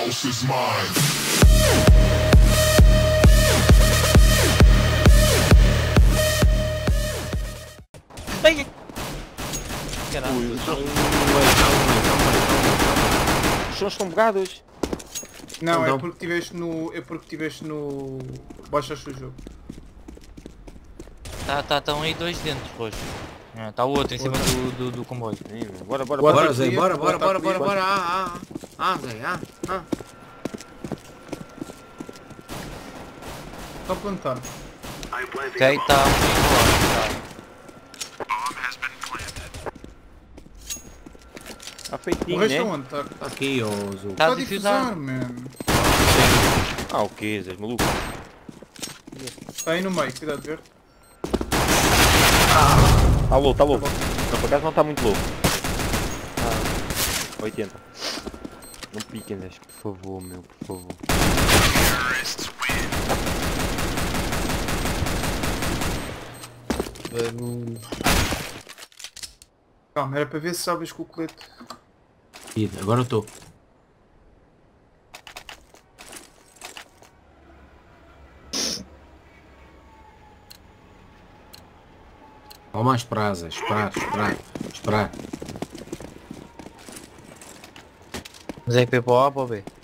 house is mine. Peguei! Caralho. Ui, calma aí. Os sons estão bugados. Não, Então. é porque tiveste no. É porque tiveste no. Baixaste o jogo. Estão aí dois dentro, roxo. Está o outro em cima do comboio. Ih, Bora, bora, Bora, bora. Bora, Zé, bora, Bora, bora, bora, bora, bora, bora. Zé, Está a plantar. Ok, está um bocadinho lá. Está feitinho, O resto é né? onde? Está Tá aqui, ó, Zul. Está a a difusar. difusar, mano. Ah, o que, Zé, maluco? Está aí no meio, cuidado de ver. Está low, está low. Não, por acaso não está muito low. Ah, 80. Não piquem, Zé, por favor, meu, por favor. Calma, era para ver se sabes com o colete. Agora eu estou. Calma a esperar, Zé. Esperar. Mas é que para o A ou para o B?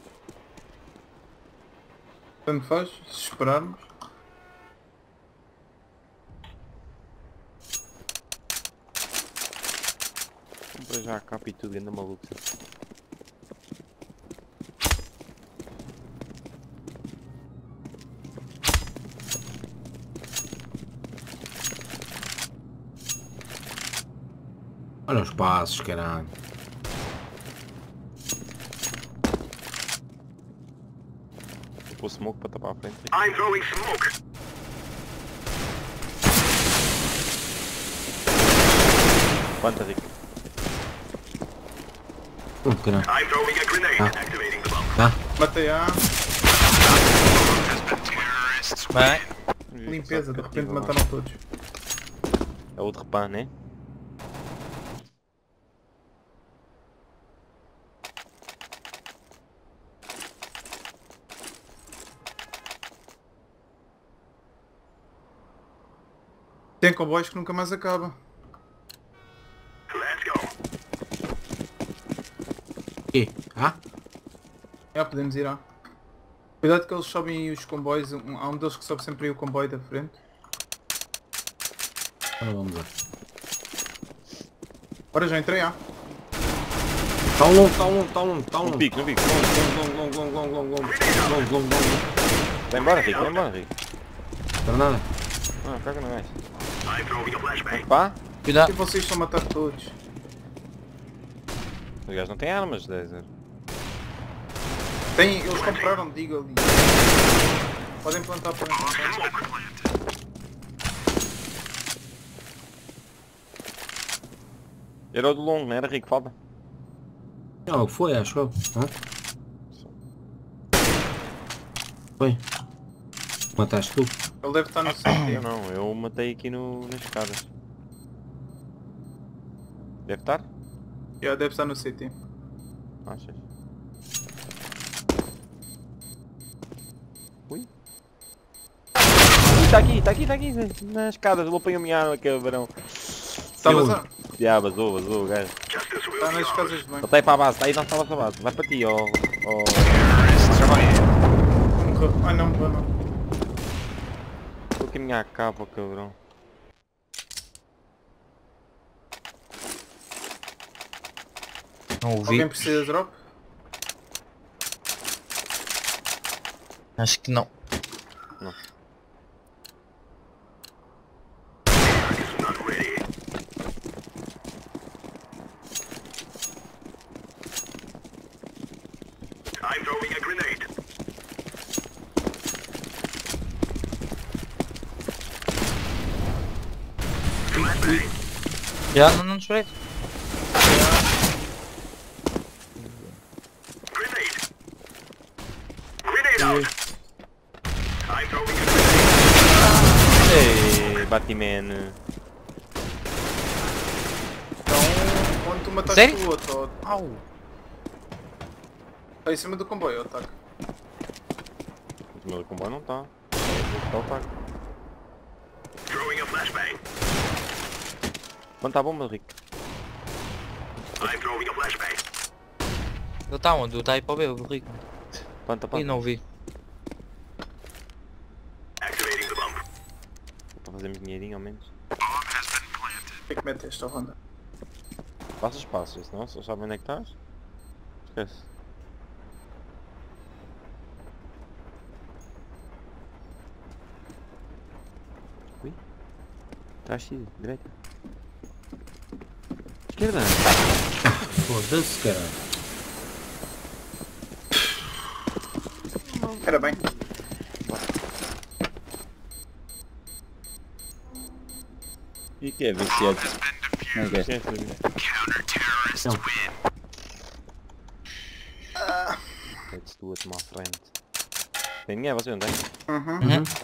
Tanto faz, se esperarmos. Compra já a capa e tudo, ainda maluco. Zé. Olha os passos, caralho. Vou pôr smoke para tapar a frente. I'm throwing smoke. Quanta, Rico? Caralho. I'm throwing a grenade. Ah. Activating the bomb. Matei a Bem, limpeza, de repente mataram. mataram todos. É outro pan, né? Tem comboios que nunca mais acaba. Let's go. Aqui. Já podemos ir lá. Cuidado que eles sobem os comboios, há um deles que sobe sempre aí o comboio da frente. Agora vamos lá. Ora, já entrei, Tá um longo. No pico, no pico. Longo. Vai embora, Rico, vai embora, Rico. Para nada. Ah, caga no gás. I'm throwing a flashbang. Pá, E cuidado. vocês estão a matar todos. os gajos não têm armas, Zé. Tem, eles compraram, diga ali. Podem plantar para Era o do longo, não era, Rico? Falta. Não, o que foi, acho eu. Foi. Mataste tu? Ele deve estar no Eu CT. não, eu matei aqui nas escadas. Deve estar? Já deve estar no CT. Achas? Ui. Está aqui, Zé. Nas escadas, eu vou apanhar a minha arma, cabrão. Está a vazar? Já, vazou, o gajo. Justice will Está be nas on. casas de banho. Ele está aí para a base, está aí, não estava para a base. Vai para ti, ó. Morreu. Ai não, morreu não. Estou aqui a minha capa, cabrão. Não ouvi. Alguém precisa de drop? Acho que não. Not ready. I'm throwing a grenade. Flashbang. Já, não esperei. Grenade. Grenade out. I'm throwing a grenade. Ei, Batman. Então, quando tu mataste Sério? o outro, ó, Au. Tá em cima do comboio, ataque. Em cima do comboio não tá. Está o taco. Throwing a flashbang. Quanto tá a bomba, Rick? I'm throwing a flashbang. Ele tá onde? Ele tá aí para o B, o Rico. Planta, Ih, planta. não vi. Activating the bomb. Para fazermos dinheirinho ao menos. Tem que meter esta ronda. Passa espaço, senão só sabem onde é que estás. Esquece. Ui. Trás, direita. Esquerda. Foda-se, caralho. Era bem. E que é viciado? Não quer. Esquece. Não. Let's do it, my friend. Tem ninguém, você não tem? Uhum.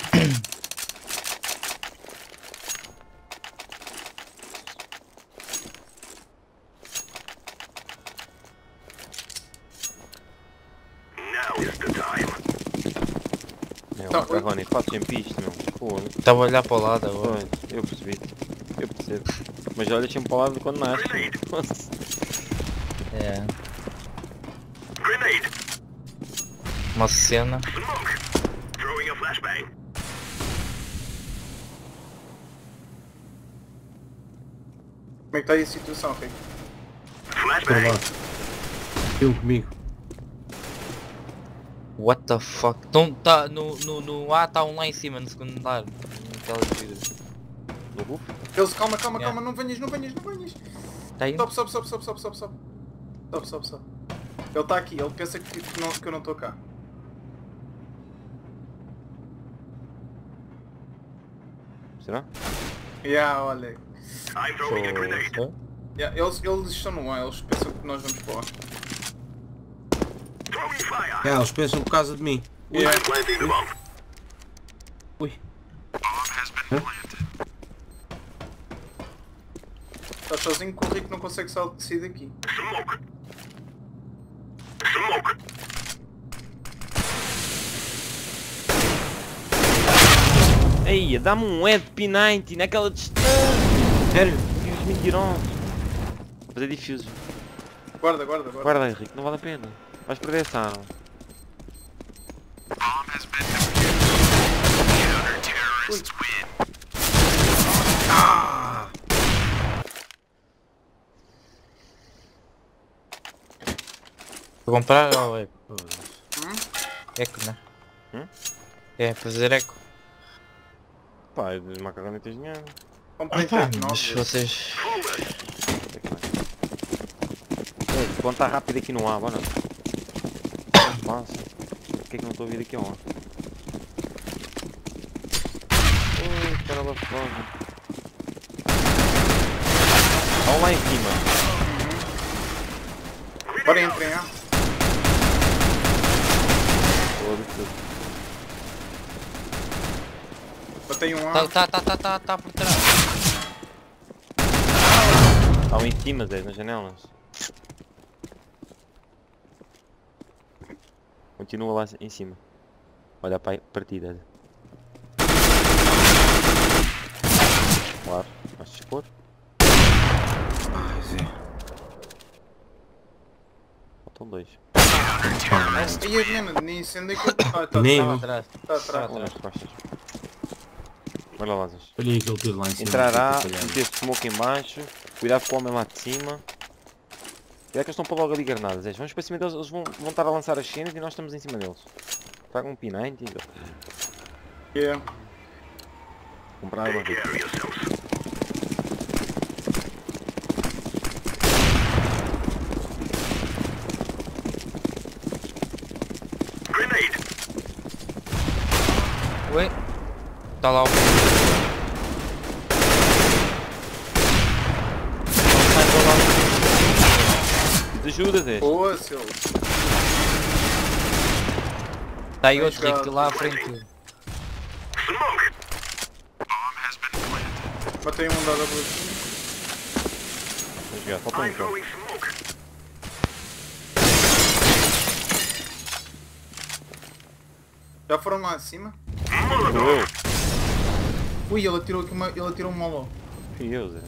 Now is the time. Meu, Tá, Macarroni, faz sempre isto, meu. Foda. Estava a olhar para o lado agora. Pois, eu percebi. Eu percebo. Mas olha sempre para o lado quando nasce. É. Grenade. Uma cena. Smoke. Throwing a flashbang. Como é que está aí a situação, Rico? Para Flashbang. lá. Filme comigo. What the fuck? Então tá no A, tá um lá em cima, no segundo andar. Naquelas vidras. No roof? Eles, calma, Yeah. não venhas. Tá aí? Sobe. Sobe. Ele está aqui, ele pensa que eu não estou cá. Será? Yeah, olha. I'm throwing a grenade. Yeah, eles estão no ar, eles pensam que nós vamos para lá. Throwing fire. É, eles pensam por causa de mim. Yeah. I'm planting the bomb. Ui. Estás sozinho com o Rico, não consegue sair daqui. Smoke. Smoke. Ei, dá-me um head P90 naquela distância. Sério? Os mentirosos. Fazer diffuse. Guarda. Guarda, Henrique, não vale a pena. Vais perder essa arma. Vou comprar ou é? Eco, né? Hum? É, fazer eco. Pá, dos macarrões tens dinheiro. Comprei Pá, três mas novos. vocês... Ei, quando está rápido aqui no A, bora. Nossa, por que é que não estou a vir aqui ao A? Ui, caramba, foda. Olha lá em cima. Bora entrem, ah. Foda-se. Botei um A. Tá por trás. Estão em cima, Zé, nas janelas. Continua lá em cima. Olha para a partida. Claro, vais te expor. Ai, Zé. Faltam dois. Aí a Viena, nem sendo aquilo. Ah, tá Nem. atrás. Tá atrás. Olha as costas. Olha lá, Zé. Olha aí aquele tudo lá em cima. Entrará, Fica falhado. meter smoke em baixo. Cuidado com o homem lá de cima. Cuidado que eles estão para logo ali granadas. Vamos para cima deles, eles vão estar a lançar as cenas e nós estamos em cima deles. Traga um P90 e Yeah. comprar uma Take vez. care of yourselves. Grenade. Ué? Tá lá o... Sai do lado. Ajuda, Zé. Boa, seu. Tá aí Bem outro Rico jogado. lá à frente. Smoke. Botei um da W. Vamos jogar, falta um I'm então. throwing smoke. Já foram lá acima? Eu. Ui, ele atirou aqui um moló. Fui eu, Zé.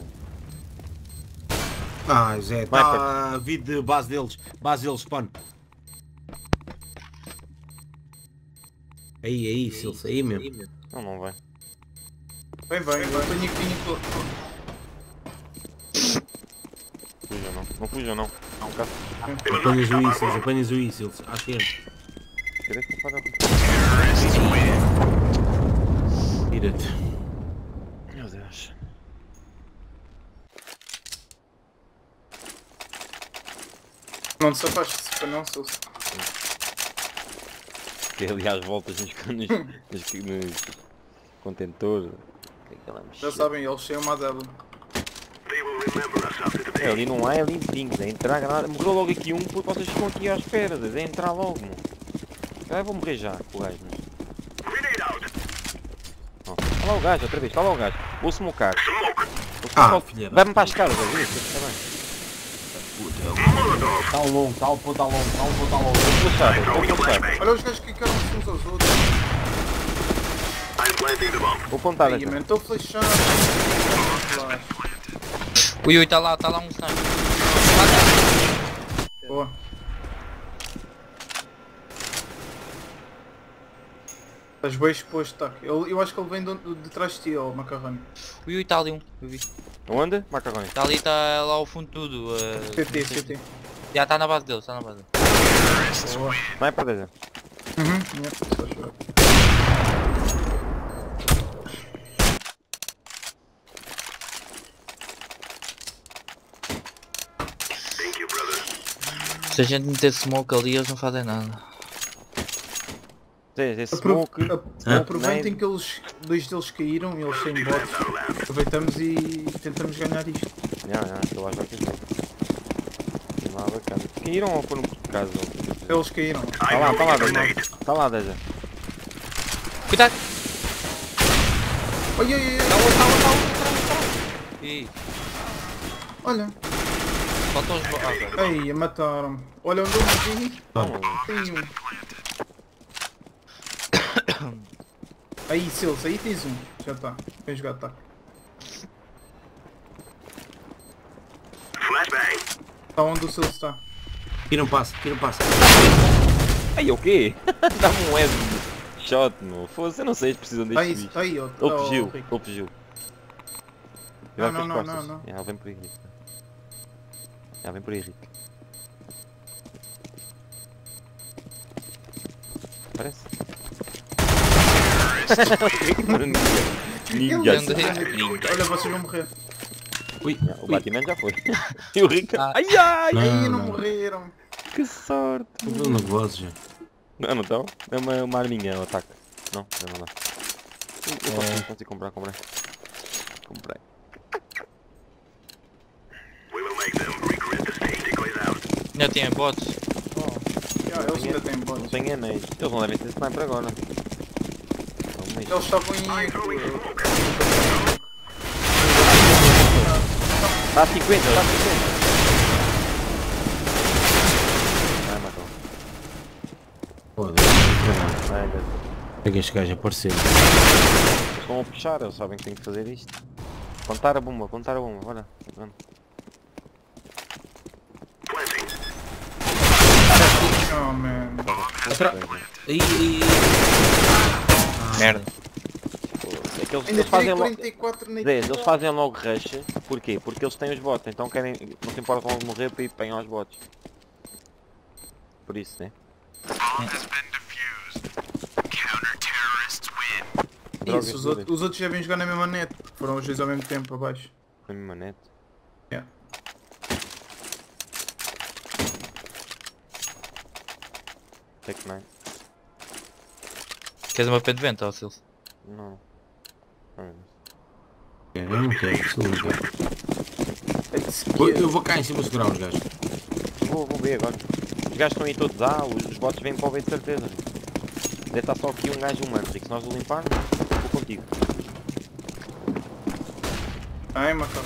Ah, Zé, Vai, está a vir de base deles. Base deles, spawn. Aí, Silce, aí mesmo. Não vai. Vem, eu tenho aqui Fuja não. Não fuja não. Não, cá. Apanhas o Silce. Acho que é. Querer que eu faça. Tira-te. Meu Deus. Não te afaste, para não, Silce. Que ali às voltas nos contentores. Já sabem, eles cheiam uma AW. They will remember us after the É, ali não há, é ali vinho, é entrar granada. Morreu logo aqui um porque vocês ficam aqui à espera, é entrar logo, mano. Eu vou morrer já, com o gajo, mas... grenade out. Está lá o gajo, outra vez, está lá o gajo. Vou smocar. Smoke. Filha da Vai-me para as caras, é isso, está bem. Está ao longo, está ao ponto ao longo, está ao ponto ao longo. Vou flashar, vou flashar. Olha os gajos que ficaram uns aos outros. I'm planting the bomb. Vou apontar Ai, essa. mano, estou flechando. Ui, tá lá um sniper. Boa. Estás bem exposto, tá? Eu acho que ele vem de trás de ti, ó, Macarrone. Ui, tá ali um, eu vi. Onde? Macarrões. Tá ali, tá lá ao fundo tudo. CT. Já tá na base dele, tá na base dele. Boa. Vai para dentro. Thank you, brother. Se a gente meter smoke ali, eles não fazem nada. Esse smoke. Aproveitem que dois deles caíram e eles têm bots. Aproveitamos e tentamos ganhar isto. Eu acho que é isso. Lá bacana. Caíram ou foram por casa? Eles caíram. Está lá, Deja. Cuidado! Ai. Ih, Olha. faltam os bo... Ai, mataram-me. Olha onde eu me vi. Tem um. Aí, Silas, aí tens um. Já está. Vem jogar ataque. Flashbang. Está onde o Silas está. Tira um passo. Ai, o quê? Dá-me um head shot, meu. Foda-se, eu não sei se precisam deste bicho. Está aí, ó. Ele fugiu. Não. Ele vem por aí, Rick. Vem por aí, Rick. Parece. Ninja. Olha, vocês vão morrer. O Batman já foi. E o Rick. Ah. Ai! Ai, não morreram. Que sorte! Estou nervoso já. Não estão? É uma arminha, o ataque. Não dá. Eu consigo comprar. Comprei. We will make them regret the same decoys out. Ainda tem bots. Eles ainda têm Não bots. tenho enéis. Eles não devem ter sniper agora. Eles estavam em... Está a 50. Vai, matou. Foda-se. Vai, Deus. É que este gajo apareceu. Eles estão a puxar, eles sabem que têm que fazer isto. Contar a bomba, bora. Vamos. Planting. Oh, man. Aí. Merda. É que Ainda eles fazem tirei logo... 44 na Eles fazem logo rush. Porquê? Porque eles têm os bots, então querem... Não se importam logo de morrer para ir apanhar os bots. Por isso, né? Isso, os outros já vêm jogar na mesma net. Foram os dois ao mesmo tempo abaixo. Na mesma net. Yeah. Tech 9. Queres uma pé de vento, ó Silso? Não. Eu não quero. Eu vou cá em cima segurar os gajos. Vou ver agora. Os gajos estão aí todos os bots vêm para o B de certeza. Deve estar só aqui um gajo humano, se nós o limparmos, vou contigo. Ai, macarrão.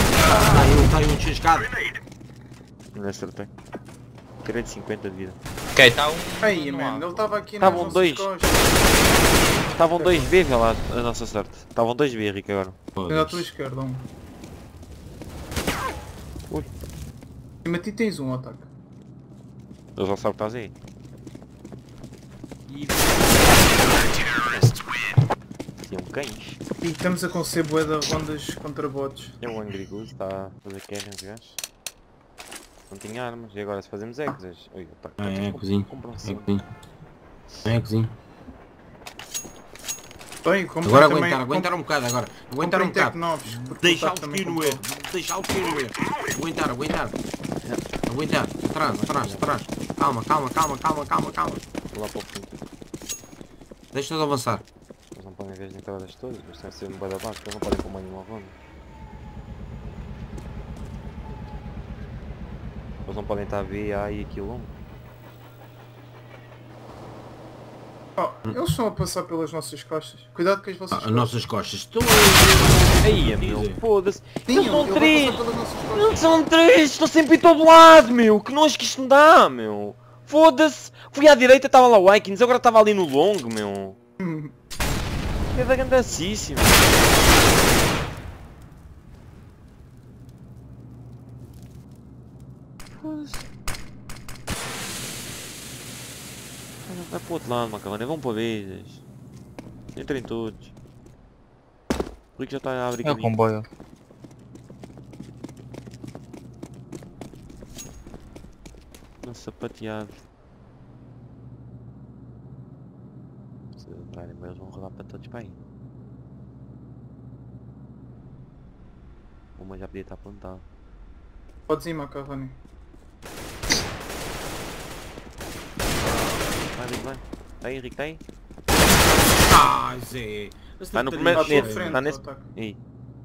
Está aí um descascado. Não acertei. Tirei de 50 de vida. Ok, está um. Aí, no man, A. ele estava aqui nas Estavam nossas dois. costas. Estavam 2B, vê lá a nossa sorte. Estavam 2B, Rico, agora. Olha à tua esquerda, um. Ui. Cima de ti tens um ataque. Eu já sabe que estás aí. E Tinham cães. E estamos a acontecer bué de rondas contra bots. É o Angry Goose, está a fazer carne os gajos. Não tinha armas. E agora se fazemos exes? Oi, opa, É cozinho. compram É assim. cozinho. É cozinho. Bem, comprei Agora também, aguentar um bocado agora. Aguentar um comprei bocado. tech novos. porque Deixar o o Taco também tiro no comprou. erro. Deixar o tiro no erro. Aguentar. Aguentar. Atrás. Calma. Lá para o fundo. Deixa-os avançar. Eles não podem ver as entradas todas, mas tem que ser um bada baixo, eles não podem pôr mais nenhuma ronda. Eles não podem estar B, A e aquilo 1. Oh, eles estão a passar pelas nossas costas. Cuidado com as vossas As costas. nossas costas. Estão Aí, meu, foda-se. Sim, Eles ele são vai três! passar pelas nossas Não costas. são três! Estão sempre em todo lado, meu! Que nojo que isto me dá, meu! Foda-se! Fui à direita, estava lá o Vikings, agora estava ali no long, meu! É da grandacíssima! Foda-se! Vai para o outro lado, macarrão, vão para vezes! Entrem todos! O Rico já está a abrir é o caminho. comboio. Não sapateado. Se entrarem bem, eles vão rodar para todos para aí. Uma já podia estar plantado. Podes ir, Macarroni. Vai. Está aí, Henrique, está aí? Ah, Zé. Está no primeiro À tua nesse, frente, está nesse. o ataque. Aí.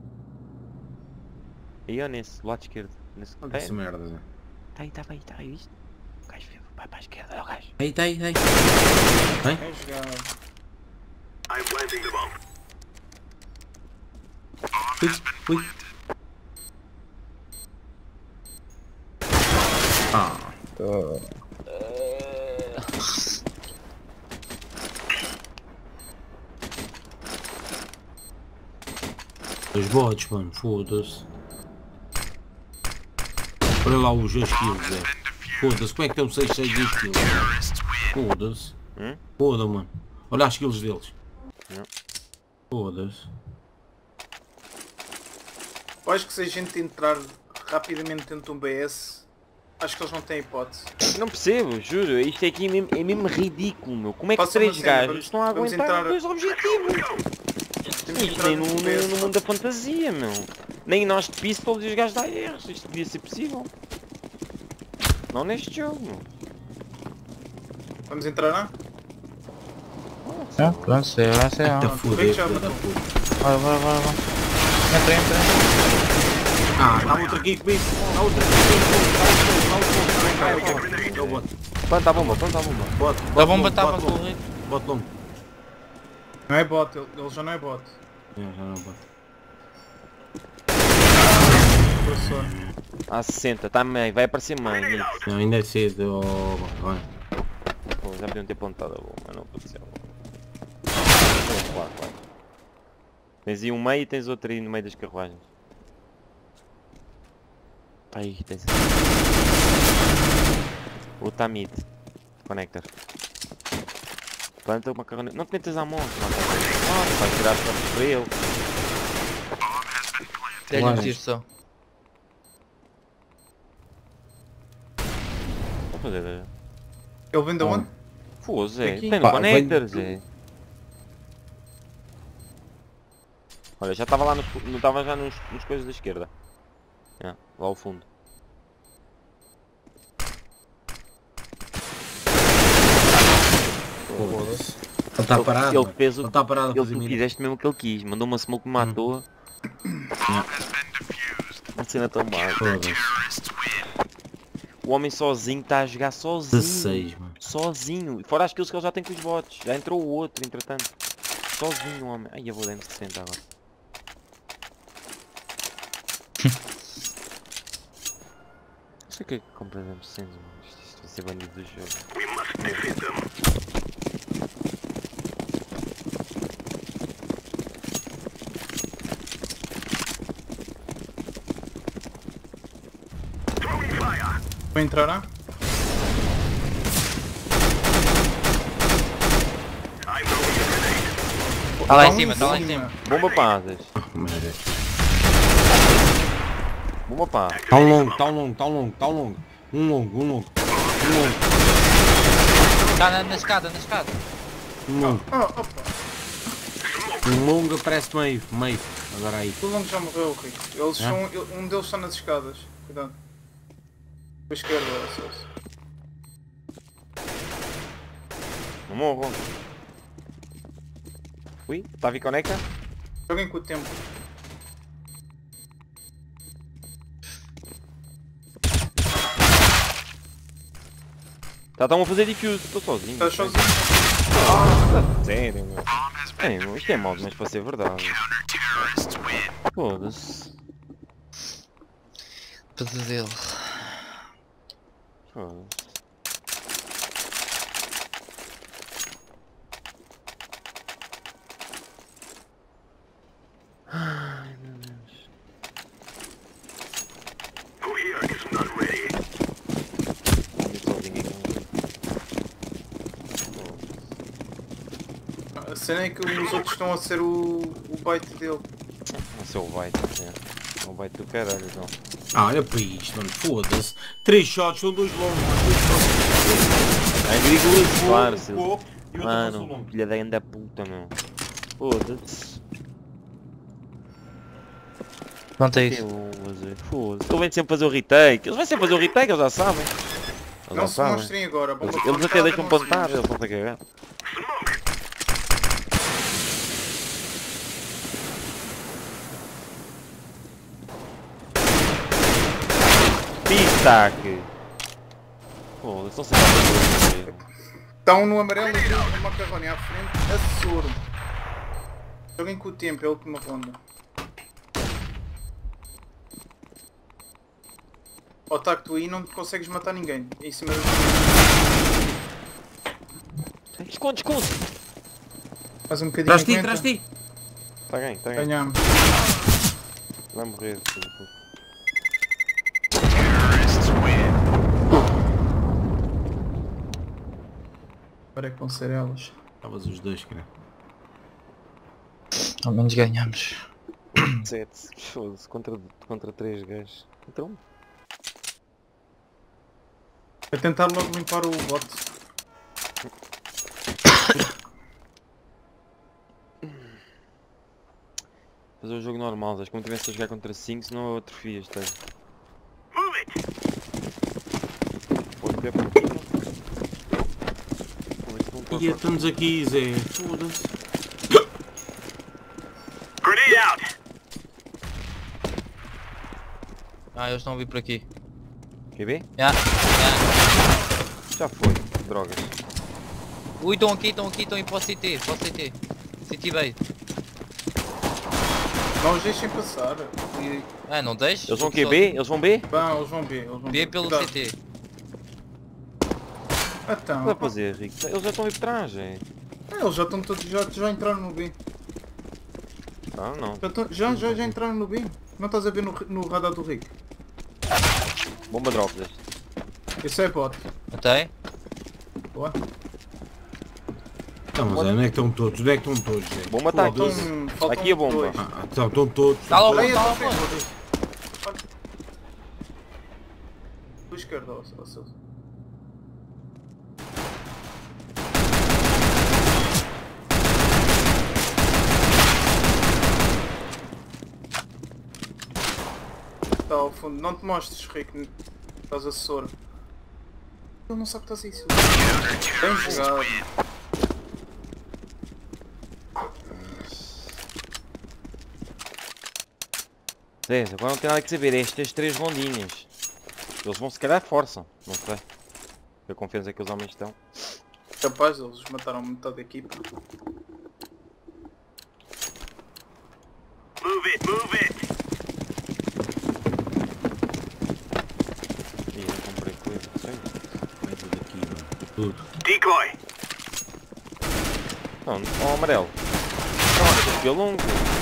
Aí, ó, nesse, do lado esquerdo. Nesse. Olha Tá essa merda, Zé. aí, está aí, viste? O gajo vai para a esquerda, olha o gajo. Aí. É jogar. I'm planting the bomb. Ui. Ah. Os bots, mano, foda-se. Olha lá os 2 kills, Zé. Foda-se, como é que estão 6 kills, Zé? Foda-se. Foda, mano. Olha as kills deles. Não. Foda-se. Eu acho que se a gente entrar rapidamente dentro de um BS, acho que eles não têm hipótese. Não percebo, juro. Isto aqui é mesmo ridículo, meu. Como é que Faça uma 3 cena, gajos vamos- estão a vamos aguentar entrar- 2 objetivos? Temos que Isto entrar nem no dentro do BS. mundo da fantasia, meu. Nem nós de pistol e os gajos da ARs. Isto devia ser possível. Não neste jogo, meu. Vamos entrar, não? É, pronto, sei. Tá Rico foder, já filho da matou. puta. Bora. Entra. Ah, está outro aqui comigo. Está outro aqui. É o bot. Planta a bomba. Bot. A bomba estava com o Rico. Bot longo. Não é bot, ele já não é bot. É, já não é bot. Passou. A 60, tá meio, vai aparecer mais. Não, ainda é cedo. Vai. Pô, já podiam ter plantado a bomba, não aconteceu. Claro. Tens aí um meio e tens outro aí no meio das carruagens. Aí, tens. O Tamid. Connector. Planta uma carona. Não te metas à mão, não vai tirar só para ele. Dei-lhe um tiro só. Vou fazer. Ele vem de onde? Pô, Zé, Aqui. tem no Pá, connector, vem- Zé. Olha, já estava lá nos, não estava já nos coisas da esquerda. Lá ao fundo. Foda-se. Ele está parado. Ele mano. fez o Ele está parado a ele, fazer tu mira. fizeste mesmo o que ele quis. Mandou uma smoke que me matou. Uma cena tão má. Foda-se. O homem sozinho está a jogar sozinho. 16, mano. Sozinho. Fora as kills que ele já tem com os bots. Já entrou o outro, entretanto. Sozinho o homem. Ai, eu vou dar M60 agora. sei o que é que compreendemos sem, mano. Isto vai ser bandido do jogo. We must defeat them. Throwing fire. Vou entrar, ah? I'm throwing a grenade. Tá lá em cima, tá lá em cima. Bomba para asas. Merda. Bomba para asas. Tá um longo, tá um longo, tá um longo, tá um longo. Um longo, um longo. Um longo, Tá na escada, na escada. um longo. Oh, opa. Um longo aparece meio, meio. Agora aí. O longo já morreu, Rico. Eles são, um deles está nas escadas. Cuidado. Para a esquerda, Celso. Não morram. Ui, está a vir conecta? Joguem com o tempo. Estão a fazer defuse, estou sozinho. Estás sozinho? Sério, meu. É, meu, isto é mal demais para ser verdade. Foda-se. Pesadelo. Foda-se. Ai, meu Deus. Who here is not ready? Eu sozinho aqui. A cena é que os outros estão a ser o bait dele. Não sou o bite, é. O bite do caralho, então. Ah, olha para isto, mano. Foda-se. 3 shots, são 2 longos. Ai, rigoroso, claro, E Silvio. outro passou Mano, longo. filha da anda puta, meu. Foda-se. Não tem Que isso. fazer? Foda-se. Eles vêm sempre fazer o retake. Eles vêm sempre fazer o retake, eles já sabem. Eles Não já se sabem. mostrem agora. Bomba Eles plantada, até deixam não se plantar, mostrem. eles vão ter que cagar. Tic-tac! Foda-se, não sei se Está um no amarelo e um no macarrone à frente. A soro. Joguem com o tempo, é a última ronda. Otaque, tu aí não consegues matar ninguém. Em cima da... Esconde, esconde! Faz um bocadinho. Traz ti, aguenta. traz ti. Está bem, está bem. Ganhamos. Vai morrer, filho da puta. Agora é que vão ser elas. Estavas os dois, cara. Ao menos ganhamos. 7. Foda-se, contra 3 gajos. Então, É tentar logo limpar o bot. fazer o jogo normal, sabes? Como tivesse a jogar contra 5, senão eu atrofias, tá? Move it. Pode ter por cima. E estamos aqui, Zé. Foda-se. Grenade out. Ah, eles estão a vir por aqui. QB? Já, já. Já foi, drogas. Ui, estão aqui, estão ir para o CT, CT bait. Não os deixem passar. E... Ah, não deixes? Eles vão QB? Eles vão B? Bom, eles vão B. Eles vão B pelo Cuidado. CT. O que Então, vai fazer, Rico? Eles já estão a ir por trás, é? eles já estão todos, já entraram no B. Não, não. Já entraram no B. Não estás a ver no radar do Rico? Bomba drop deste. Esse é bot. Até? Boa. Então, Zé, onde é que estão todos? Onde é que estão todos, Zé? Bomba tá aqui. Faltam Aqui a bomba. dois. Ah, estão todos. Está lá, Olha está lá. aí, do esquerdo, ó, Celso. Está ao fundo, não te mostres, Rico. Estás assessor. Ele não sabe que estás aí, Celso. Bem jogado. Zé, agora não tem nada que saber. Estas 3 rondinhas. Eles vão se calhar forçam. Não sei. Eu confio que os homens estão. Capaz, eles mataram metade da equipa. Move it, move it. E Tudo. Decoy. Não, ó, amarelo. Não, é longo.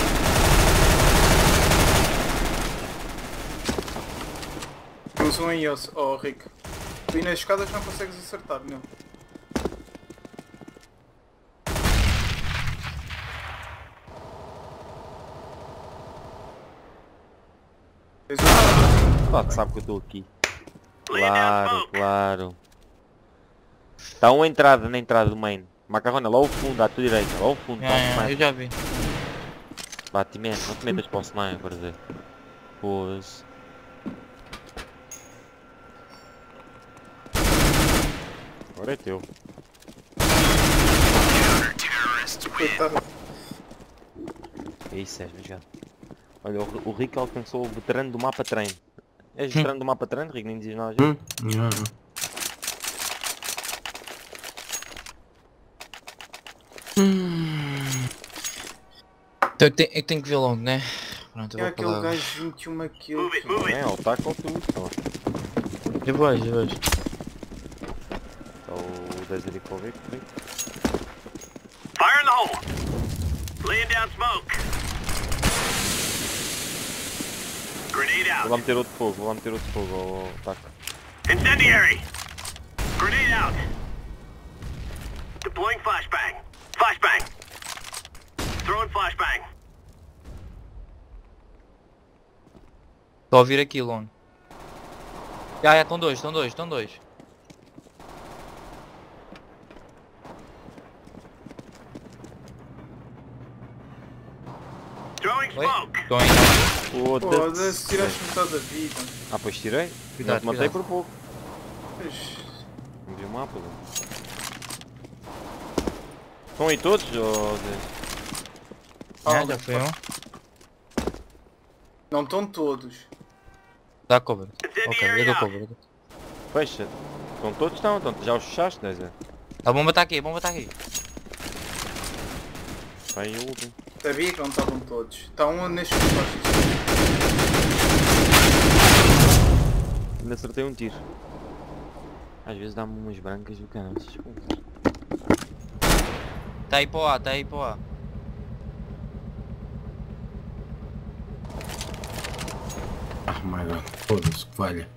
Temos um aí, ó Rick. E nas escadas não consegues acertar, não. Tens um... Claro que sabe que eu estou aqui. Laying down Claro, smoke. claro. Está uma entrada na entrada do main. Macarrona, lá ao fundo, à tua direita. Lá ao fundo, tá um Eu já vi. Bate man, não te metas para o sniper, Zé. Pois. Agora é teu. Coitado. É isso, Sérgio, já. Olha, o Rick alcançou o veterano do mapa treino. És veterano do mapa treino, Rick? Nem dizes nada já. Yeah. Então eu tenho que ver logo, né? Pronto, eu É vou aquele para lá. gajo 21 kills. Move it, move it. É, o taco ou tu. Eu vejo. Está o Desert para o Rick. Fire in the hole. Laying down smoke. Grenade Vou out. lá meter outro fogo, ao taco. Incendiary. Grenade out. Deploying flashbang. Flashbang. Throwing flashbang. Estou a ouvir aqui, Long. Já, estão dois. Throwing Oi? smoke. Estão aí. Foda-se, tiraste metade da vida. Ah, pois tirei. Cuidado, Não te matei cuidado. por pouco. Pois, Não vi o mapa, Zé. Estão aí todos, ou Zé? Já foi um. não estão todos. Dá cover. Ok, eu Incendiary dou out. cover. Fecha. Estão todos, estão. Já os fechaste, né, Zé? A bomba está aqui, Vai o último. Sabia que não estavam todos. Está um nestes postos. Ainda acertei um tiro. Às vezes dá-me umas brancas do canal. Está aí para o A, Ah, my god. Foda-se, que falha.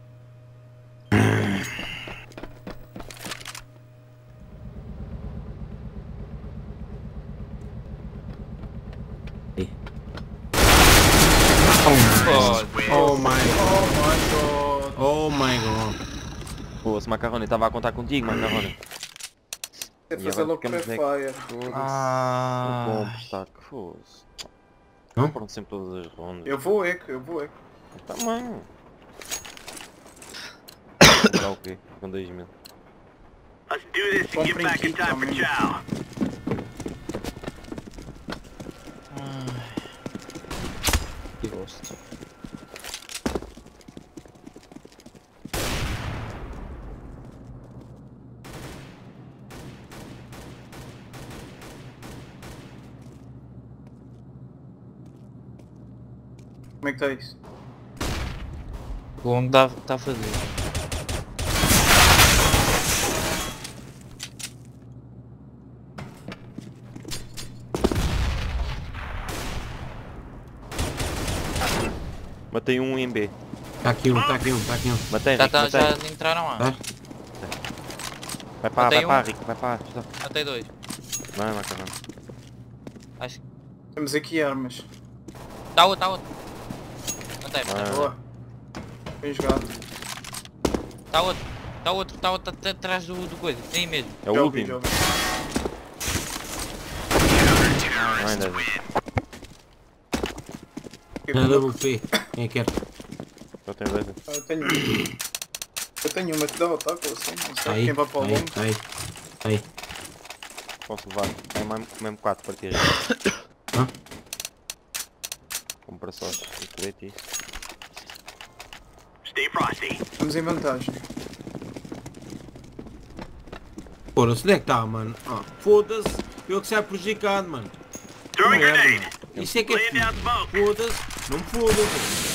Oh my god. Oh my god. Pô, se Macarrone estava a contar contigo, Macarrone. É E fazer agora logo ficamos pré-fire. O bom destaque, fosse. Não? Foram sempre todas as rondas. Eu vou eco. Também. Dá o quê? Com 2000. Let's do this and get back in time for chow. Que gosto. Como é que está isso? O Long está a fazer. Matei um em B. Tá aqui um. Matei, Já, Rick, matei. já entraram lá. Tá? Vai para, Matei Rick, vai para. Matei dois. Vai, Macarrone. Acho que... Temos aqui armas. Tá outro. Matei. Boa. Bem jogado. Tá outro atrás do coisa. Aí mesmo. É o Já ouvi, último. já ouvi. Não, ainda é. Na WP. Quem é que quer? Eu tenho dois. Eu tenho uma que dá o ataque ou assim. Não sei Aí, quem vai para o longo. aí. Posso levar. Tem mesmo 4 partidas. Hã? Compra só o colete e isso. Stay frosty. Estamos em vantagem. Foda-se, onde é que tá, mano? Ah, foda-se. Eu que saio prejudicado, mano. Throwing Merda, grenade. mano. Isso é que é Laying down smoke. foda-se. Não me foda-se.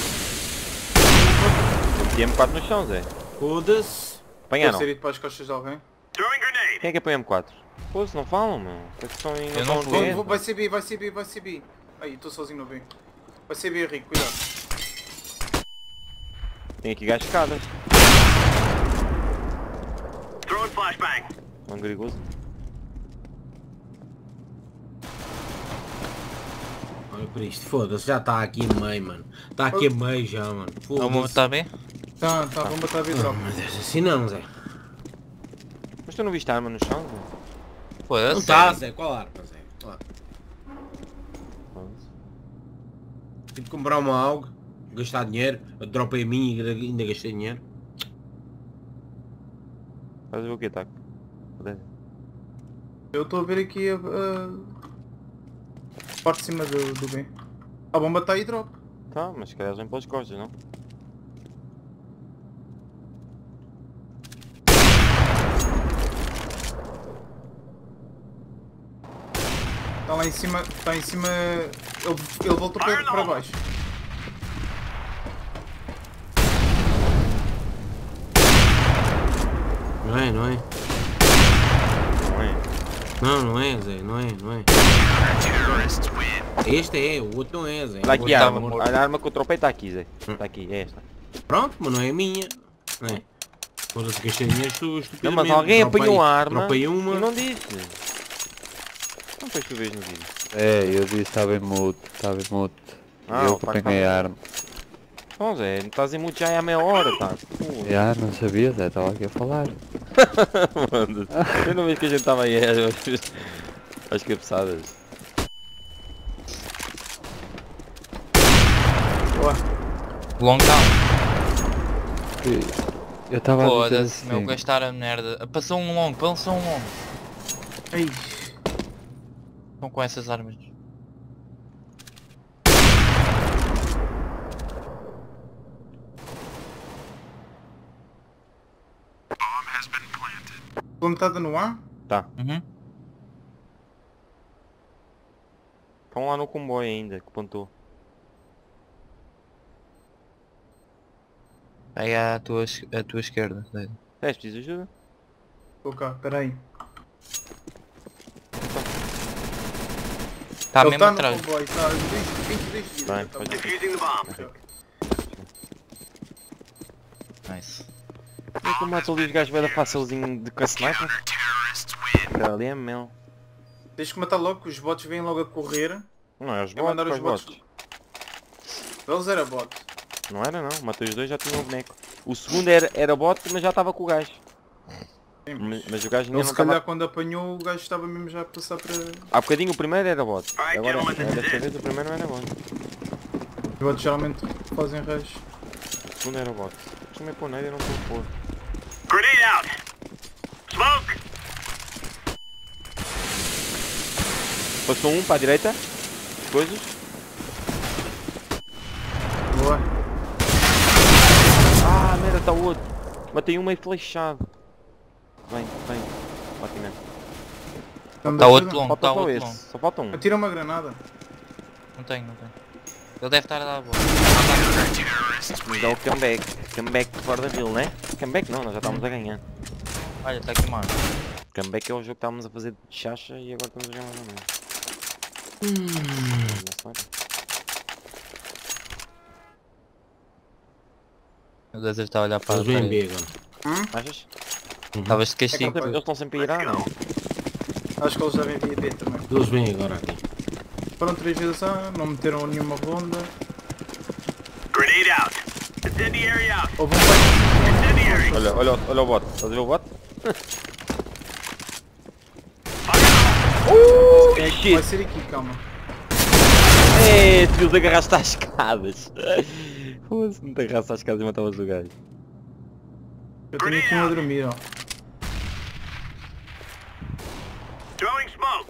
Meti M4 no chão, Zé. Foda-se. Deve Apanharam. ter ido para as costas de alguém. Não Quem é que apoia M4? Pô, se não falam, meu. É que são em... Eu não fui. Vai ser B, vai ser B, vai ser B. Aí, estou sozinho no B. Vai ser B, Rico, cuidado. Tem aqui gajos escadas. Throwing flashbang. Mangarigoso. Olha para isto, foda-se, já está aqui a meio, mano. Está aqui a meio já, mano. O mundo está bem? Tá, vamos bater a B drop. Mas assim não, Zé. Mas tu não viste a arma no chão? Zé? Pô, Não eu está, sei. Zé. Qual arma, Zé? Lá. Tive de comprar uma algo, gastar dinheiro, a dropei a mim e ainda gastei dinheiro. Estás a ver o que, Taco? Eu estou a ver aqui a parte de cima do B. A bomba está aí drop. Tá, mas se calhar vem pelas costas, não? Está lá em cima, está em cima. Ele voltou para baixo. Não é, não é? Não é? Não, não é, Zé. Não é, não é. Este é, o outro não é, Zé. Olha aqui a tava arma. morto. Olha a arma que eu tropei está aqui, Zé. Está aqui, é esta. Pronto, mas não é a minha. Não é? Foda-se, gastei dinheiro estupidamente. Não, mas alguém apanhou a arma Dropei uma. e não disse. Não foi tu vês no vídeo. É, eu disse estava em mute, estava em mute. Ah, Eu o Taco apanhei tá- a arma. Não, Zé, estás em muito já há meia hora, tá? Já, não sabia, Zé, estava aqui a falar. Mano, eu não vejo que a gente estava aí às cabeçadas. Long down. Eu estava a dizer Foda-se, meu, assim, gastar a merda. Passou um long, passou um long. Ei, Estão com essas armas. plantada no ar? Tá. Uhum. Estão lá no comboio ainda, que pontou. Pega a tua esquerda. Zé. Precisas de ajuda? Estou cá, peraí. Está Ele mesmo está no atrás. comboio, está 22 dias. Vai, Tá pode bom. Defusing the bomb. Nice. E como matou ali os gajos bem facilzinho de com a sniper? Cara, ali é mel. Tens que matar logo, que os bots vêm logo a correr. Não é os Eu mandar bots, os os bots. bots. Eles era bot. Não era não, matei os dois já tinha o boneco. O segundo era bot, mas já estava com o gajo. Sim, Mas o gajo ainda Ele não se calhar estava... quando apanhou o gajo estava mesmo já a passar para... Há bocadinho o primeiro era bot. Alright, Agora, gentlemen, this is desta it. vez o primeiro não era bot. Os bots geralmente fazem rush. O segundo era bot. Costumei pôr nele e não estou a pôr. Grenade out. Smoke. Passou um para a direita. Coisas. Boa. Ah, merda, está o outro. Matei um meio flechado. Vem. Ótimo. Está outro long, Falta está só outro esse. long. Só falta um. Atira uma granada. Não tenho. Ele deve estar a dar a bola. Nos dá o comeback. Comeback fora da vila, né? Comeback não, nós já estávamos a ganhar. Olha, está aqui mais. Comeback é o jogo que estávamos a fazer de chacha e agora estamos a jogar mais ou menos. O Dezer está a olhar para a Eles vêm parede. B agora. Achas? Estavas de É que castigo. eles estão sempre a ir, não? Acho que eles devem vir B também. Eles vêm agora aqui. Foram 3 vezes A, não meteram nenhuma ronda. Grenade out. Incendiary out. Houve um fight. Incendiary. Olha o bot. Estás a ver o bot? Shit! Vai ser aqui, calma. Tu agarraste às escadas. Foda-se, não te agarraste às escadas e matavas o gajo. Eu tenho aqui um a dormir, ó. Throwing smoke.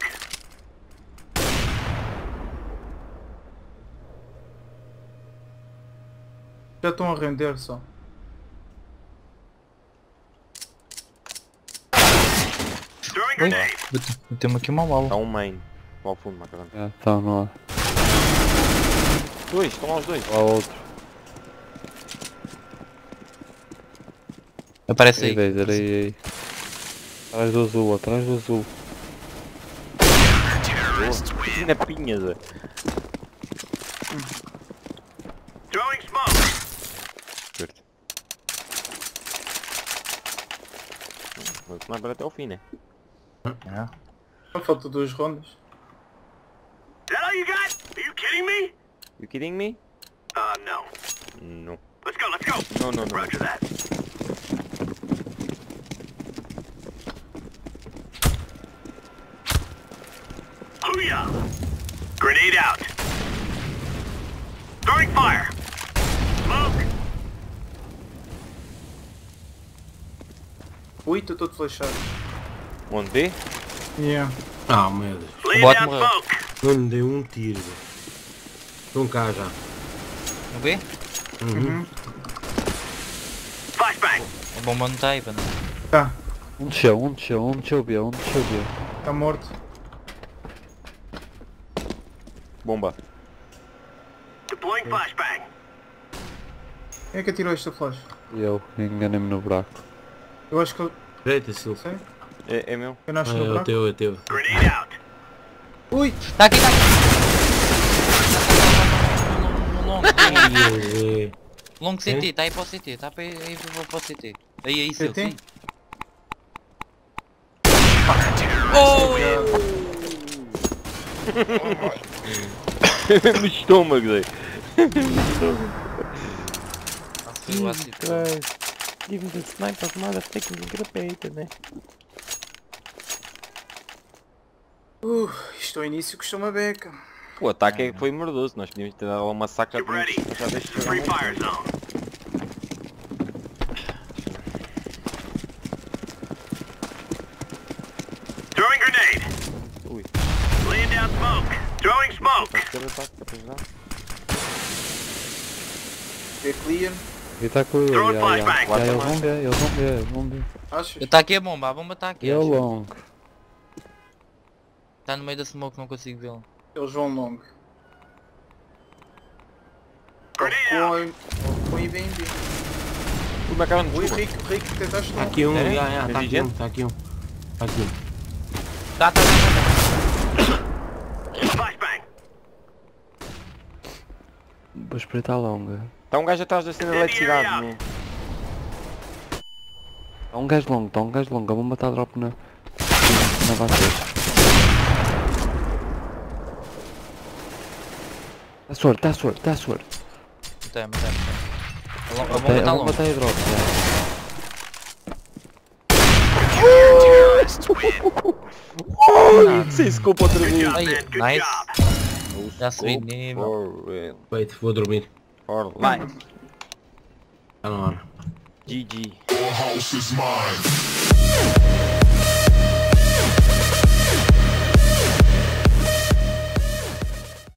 Já estão a render só. Throwing grenade. Meteu-me aqui uma bala. Está um main. Lá ao fundo, macarrão. já estão no... Dois, estão lá os dois. Lá outro. Aparece aí. Aí. Atrás do azul, atrás do azul. Na pinha, Zé. Throwing smoke. Curto. Vou tomar até ao fim, né? Não falta 2 rondas. Is that all you got? Are you kidding me? You kidding me? No. No. Let's go, let's go. No, no, no. Roger that. Hoo-yah! Grenade out. Throwing fire. Smoke. Ui, estou todo flechado. Onde vê? Yeah. Ah, merda. Laying bot down morreu. smoke. Não lhe dei um tiro, velho. Estão cá já. Não vê? Flashbang. A bomba não está aí, mano. Tá, Um desceu, um desceu, um desceu B, um desceu B. está morto. Bomba. Deploying flashbang. Quem é que atirou esta flash? Eu enganei-me no buraco. Eu acho que eu... Direita, Silva. sei. É meu. Enganaste É no o buraco. teu, é teu. Grenade out. Ui! Está aqui, está aqui! Ai, Longo CT, está aí para o CT, está aí para o CT. Aí, seu, CT? sim. Oh! No estômago, Zé. Eu acertei. Give me the sniper's motherfucking grapeita, né? Isto ao início costuma beca. O ataque foi mordoso, nós podíamos ter dado uma saca Get ready. já This is a free fire zone. Throwing grenade. Ui. Laying down smoke. Throwing smoke. É clear. E está com ele, Throwing já, flashbang. já. Já, eles vão ver, eles vão ver, eles vão ver. Achas? Está aqui a bomba está aqui. E é o long. Está no meio da smoke, não consigo vê-lo. Eles vão longo. Grenade out. Põe bem bem. Como é que ela não Ui, desculpa? Rico, tentaste Está não. aqui um, É? já, está Tem aqui gente? um, está aqui um. Está aqui um. Tá. Flashbang. Vou espreitar longa. Está um gajo atrás da cena de eletricidade. Não. Está um gajo longo, a bomba está a drop na base. Está sorte. Matei. A bomba A está bomba longa. está aí drop, Sem scope outra Good vez. job, Aí, man. Good nice. job. Já subi nível. Wait, vou dormir. For life. Está na hora. GG. Your house is mine.